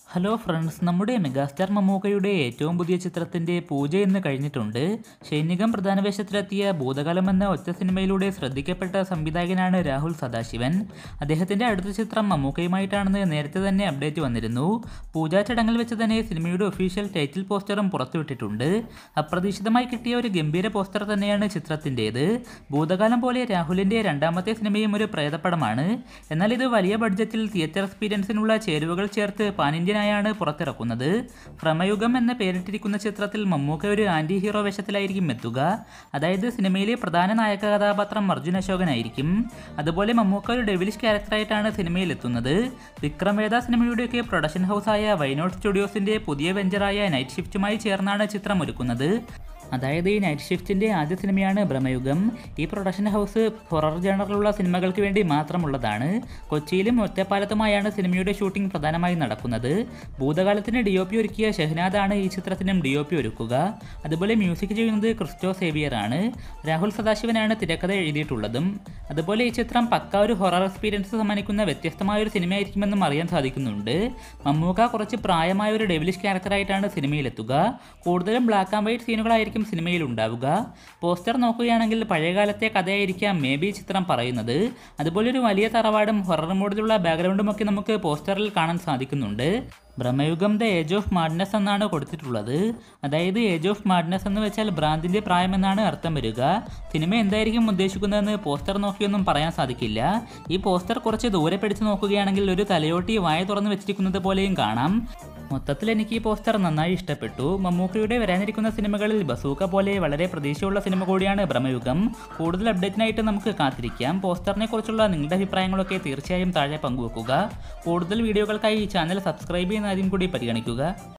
Hello friends, നമ്മുടെ megastar മമ്മൂക്കയുടെ ഏറ്റവും പുതിയ ചിത്രത്തിൻ്റെ പൂജ ഇന്ന് കഴിഞ്ഞിട്ടുണ്ട്. സൈനികം പ്രധാന വേഷത്തിലെത്തിയ ഭൂതകാലം എന്ന ഒറ്റ സിനിമയിലൂടെ ശ്രദ്ധിക്കപ്പെട്ട സംവിധായകനാണ് രാഹുൽ സദാശിവൻ. അദ്ദേഹത്തിൻ്റെ അടുത്ത ചിത്രം മമ്മൂക്കയുമായിട്ടാണെന്ന് നേരത്തെ തന്നെ അപ്ഡേറ്റ് വന്നിരുന്നു. പൂജാ ചടങ്ങിൽ വെച്ച് തന്നെ സിനിമയുടെ ഒഫീഷ്യൽ ടൈറ്റിൽ പോസ്റ്ററും പുറത്തുവിട്ടിട്ടുണ്ട്. അപ്രതീക്ഷിതമായി കിട്ടിയ ഒരു ഗംഭീര പോസ്റ്റർ തന്നെയാണ് ചിത്രത്തിൻ്റേത്. ഭൂതകാലം പോലെ രാഹുലിൻ്റെ രണ്ടാമത്തെ സിനിമയും ഒരു പ്രേതപ്പടമാണ്. എന്നാൽ ഇത് വലിയ ബഡ്ജറ്റിൽ തിയേറ്റർ എക്സ്പീരിയൻസിനുള്ള ചേരുവകൾ ചേർത്ത് പാൻ ഇന്ത്യൻ ാണ് പുറത്തിറക്കുന്നത്. ഭ്രമയുഗം എന്ന പേരിട്ടിരിക്കുന്ന ചിത്രത്തിൽ മമ്മൂക്ക ഒരു ആന്റി ഹീറോ വേഷത്തിലായിരിക്കും എത്തുക. അതായത് സിനിമയിലെ പ്രധാന നായക കഥാപാത്രം അർജുൻ അശോകനായിരിക്കും. അതുപോലെ മമ്മൂക്ക ഒരു ഡെവിലിഷ് ക്യാരക്ടറായിട്ടാണ് സിനിമയിൽ എത്തുന്നത്. വിക്രം വേദ സിനിമയുടെയൊക്കെ പ്രൊഡക്ഷൻ ഹൗസായ വൈനോട്ട് സ്റ്റുഡിയോസിന്റെ പുതിയ വെഞ്ചറായ നൈറ്റ് ഷിഫ്റ്റുമായി ചേർന്നാണ് ചിത്രം ഒരുക്കുന്നത്. അതായത് ഈ നൈറ്റ് ഷിഫ്റ്റിൻ്റെ ആദ്യ സിനിമയാണ് ഭ്രമയുഗം. ഈ പ്രൊഡക്ഷൻ ഹൗസ് ഹൊറർ ജേണറിലുള്ള സിനിമകൾക്ക് വേണ്ടി മാത്രമുള്ളതാണ്. കൊച്ചിയിലും ഒറ്റപ്പാലത്തുമായാണ് സിനിമയുടെ ഷൂട്ടിംഗ് പ്രധാനമായും നടക്കുന്നത്. ഭൂതകാലത്തിന് DOP ഒരുക്കിയ ഷെഹ്നാദാണ് ഈ ചിത്രത്തിനും DOP ഒരുക്കുക. അതുപോലെ മ്യൂസിക് ചെയ്യുന്നത് ക്രിസ്റ്റോ സേവിയർ ആണ്. രാഹുൽ സദാശിവനാണ് തിരക്കഥ എഴുതിയിട്ടുള്ളതും. അതുപോലെ ഈ ചിത്രം പക്ക ഒരു ഹൊറർ എക്സ്പീരിയൻസ് സമ്മാനിക്കുന്ന വ്യത്യസ്തമായൊരു സിനിമയായിരിക്കുമെന്നും അറിയാൻ സാധിക്കുന്നുണ്ട്. മമ്മൂക്ക കുറച്ച് പ്രായമായ ഒരു ഡെവിലിഷ് ക്യാരക്ടറായിട്ടാണ് സിനിമയിലെത്തുക. കൂടുതലും ബ്ലാക്ക് ആൻഡ് വൈറ്റ് സീനുകളായിരിക്കും സിനിമയിൽ ഉണ്ടാവുക. പോസ്റ്റർ നോക്കുകയാണെങ്കിൽ പഴയകാലത്തെ കഥയായിരിക്കാം ബി ചിത്രം പറയുന്നത്. അതുപോലെ ഒരു വലിയ തറവാടും ഹൊറർ മോഡിലുള്ള ബാക്ക്ഗ്രൗണ്ടും ഒക്കെ നമുക്ക് പോസ്റ്ററിൽ കാണാൻ സാധിക്കുന്നുണ്ട്. Bramayugam the age of madness എന്നാണ് കൊടുത്തിട്ടുള്ളത്. അതായത് ഏജ് ഓഫ് മാഡ്നസ് എന്ന് വെച്ചാൽ ഭ്രാന്തിൻ്റെ പ്രായം എന്നാണ് അർത്ഥം വരിക. സിനിമ എന്തായിരിക്കും ഉദ്ദേശിക്കുന്നതെന്ന് പോസ്റ്റർ നോക്കിയൊന്നും പറയാൻ സാധിക്കില്ല. ഈ പോസ്റ്റർ കുറച്ച് ദൂരെ പിടിച്ച് നോക്കുകയാണെങ്കിൽ ഒരു തലയോട്ടി വായ തുറന്ന് വെച്ചിരിക്കുന്നത് പോലെയും കാണാം. മൊത്തത്തിൽ എനിക്ക് ഈ പോസ്റ്റർ നന്നായി ഇഷ്ടപ്പെട്ടു. മമ്മൂക്കയുടെ വരാനിരിക്കുന്ന സിനിമകളിൽ ബസൂക്ക പോലെ വളരെ പ്രതീക്ഷയുള്ള സിനിമ കൂടിയാണ് ഭ്രമയുഗം. കൂടുതൽ അപ്ഡേറ്റിനായിട്ട് നമുക്ക് കാത്തിരിക്കാം. പോസ്റ്ററിനെ കുറിച്ചുള്ള നിങ്ങളുടെ അഭിപ്രായങ്ങളൊക്കെ തീർച്ചയായും താഴെ പങ്കുവെക്കുക. കൂടുതൽ വീഡിയോകൾക്കായി ഈ ചാനൽ സബ്സ്ക്രൈബ് ചെയ്യുന്ന ആദ്യം കൂടി പരിഗണിക്കുക.